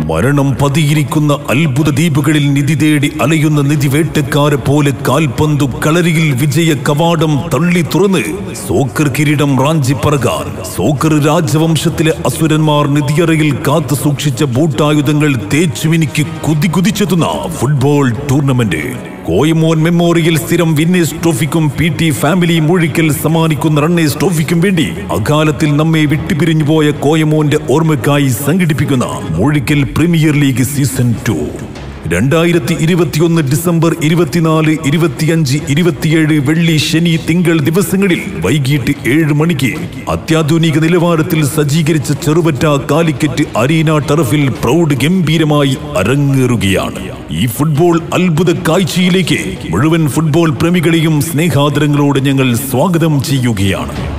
മരണം പതിയിരിക്കുന്ന അത്ഭുത ദ്വീപുകളിൽ നിധി തേടി അലയുന്ന നിധിവേട്ടക്കാരെ പോലെ കാൽപന്തു കളരിയിൽ വിജയ കവാടം തള്ളി തുറന്ന് സോക്കർ കിരീടം റാഞ്ചി പറകാൻ സോക്കർ രാജവംശത്തിലെ അസുരന്മാർ നിധിയറയിൽ കാത്തു സൂക്ഷിച്ച ബൂട്ടായുധങ്ങൾ തേച്ചുമിനിക്ക് കുതിച്ചെത്തുന്ന ഫുട്ബോൾ ടൂർണമെന്റ്. കോയമോൻ മെമ്മോറിയൽ സ്ഥിരം വിന്നേഴ്സ് ട്രോഫിക്കും PT ഫാമിലി മൂഴിക്കൽ സമ്മാനിക്കുന്ന റണ്ണേഴ്സ് ട്രോഫിക്കും വേണ്ടി അകാലത്തിൽ നമ്മെ വിട്ടുപിരിഞ്ഞു പോയ കോയമോന്റെ ഓർമ്മയ്ക്കായി സംഘടിപ്പിക്കുന്ന Moozhikkal premier league season 2 2021 December 24, 25, 27 വെള്ളി, ശനി, തിങ്കൾ ദിവസങ്ങളിൽ വൈകിട്ട് 7 മണിക്ക് അത്യാധുനിക നിലവാരത്തിൽ സജ്ജീകരിച്ച ചെറുപറ്റ കാലിക്കറ്റ് അരീന ടർഫിൽ പ്രൗഢ ഗംഭീരമായി അരങ്ങേറുകയാണ്. ഈ ഫുട്ബോൾ അത്ഭുത കാഴ്ചയിലേക്ക് മുഴുവൻ ഫുട്ബോൾ പ്രേമികളെയും സ്നേഹാദരങ്ങളോട് ഞങ്ങൾ സ്വാഗതം ചെയ്യുകയാണ്.